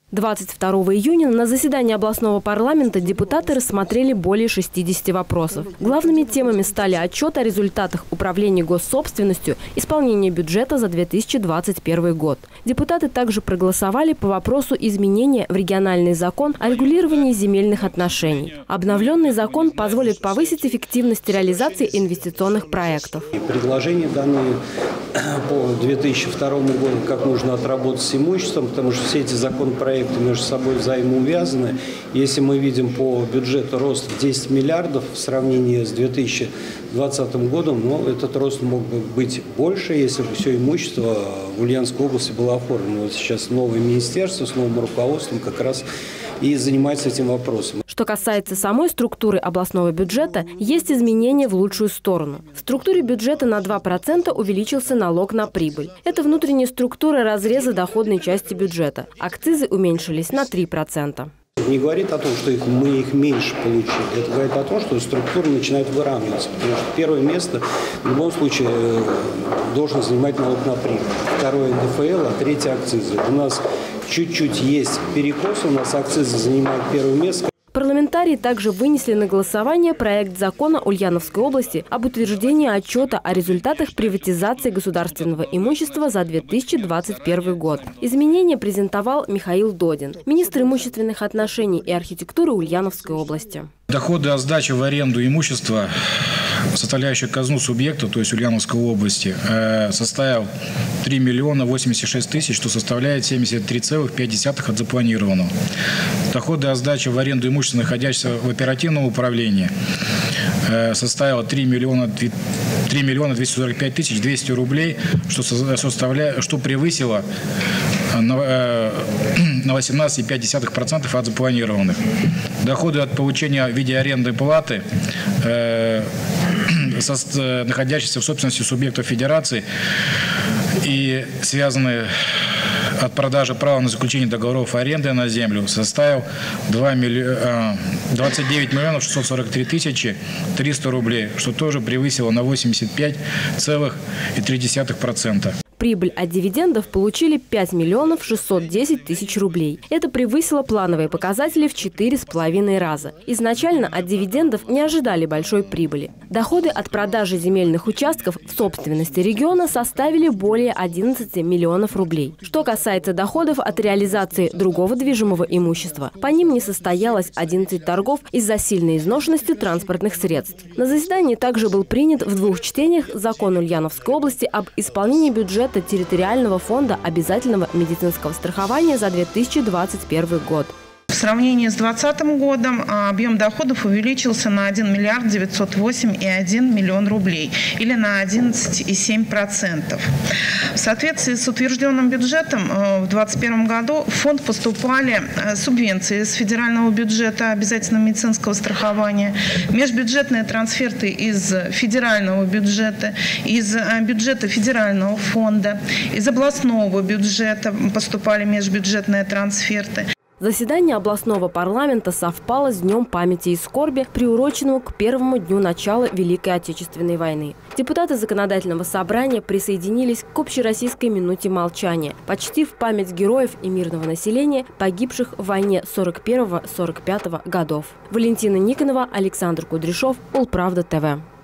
22 июня на заседании областного парламента депутаты рассмотрели более 60 вопросов. Главными темами стали отчет о результатах управления госсобственностью, исполнения бюджета за 2021 год. Депутаты также проголосовали по вопросу изменения в региональный закон о регулировании земельных отношений. Обновленный закон позволит повысить эффективность реализации инвестиционных проектов. Предложения данные по 2002 году, как нужно отработать с имуществом, потому что все эти законопроекты между собой взаимоувязаны. Если мы видим по бюджету рост в 10 миллиардов в сравнении с 2020 годом, этот рост мог бы быть больше, если бы все имущество в Ульяновской области было оформлено. Вот сейчас новое министерство с новым руководством как раз и занимается этим вопросом. Что касается самой структуры областного бюджета, есть изменения в лучшую сторону. В структуре бюджета на 2% увеличился налог на прибыль. Это внутренняя структура разреза доходной части бюджета. Акцизы уменьшились на 3%. Не говорит о том, что мы их меньше получили. Это говорит о том, что структура начинает выравниваться. Потому что первое место в любом случае должен занимать налог на прибыль. Второе НДФЛ, а третье акцизы. У нас чуть-чуть есть перекос, у нас акцизы занимают первое место. Парламентарии также вынесли на голосование проект закона Ульяновской области об утверждении отчета о результатах приватизации государственного имущества за 2021 год. Изменения презентовал Михаил Додин, министр имущественных отношений и архитектуры Ульяновской области. Доходы от сдачи в аренду имущества, составляющих казну субъекта, то есть Ульяновской области, составил 3 миллиона 86 тысяч, что составляет 73,5% от запланированного. Доходы от сдачи в аренду имущества, находящегося в оперативном управлении, составило 3 миллиона 245 тысяч 200 рублей, что превысило на 18,5% от запланированных. Доходы от получения в виде арендной платы, находящихся в собственности субъектов федерации и связанные от продажи права на заключение договоров аренды на землю, составил 29 миллионов 643 тысячи 300 рублей, что тоже превысило на 85,3%. Прибыль от дивидендов получили 5 миллионов 610 тысяч рублей. Это превысило плановые показатели в 4,5 раза. Изначально от дивидендов не ожидали большой прибыли. Доходы от продажи земельных участков в собственности региона составили более 11 миллионов рублей. Что касается доходов от реализации другого движимого имущества, по ним не состоялось 11 торгов из-за сильной изношенности транспортных средств. На заседании также был принят в 2 чтениях закон Ульяновской области об исполнении бюджета территориального фонда обязательного медицинского страхования за 2021 год. В сравнении с 2020 годом объем доходов увеличился на 1 миллиард 908,1 миллион рублей или на 11,7%. В соответствии с утвержденным бюджетом в 2021 году в фонд поступали субвенции из федерального бюджета обязательного медицинского страхования, межбюджетные трансферты из федерального бюджета, из бюджета федерального фонда, из областного бюджета поступали межбюджетные трансферты. Заседание областного парламента совпало с Днем памяти и скорби, приуроченному к первому дню начала Великой Отечественной войны. Депутаты законодательного собрания присоединились к общероссийской минуте молчания, почтив память героев и мирного населения, погибших в войне 41-45 годов. Валентина Никонова, Александр Кудряшов, Улправда ТВ.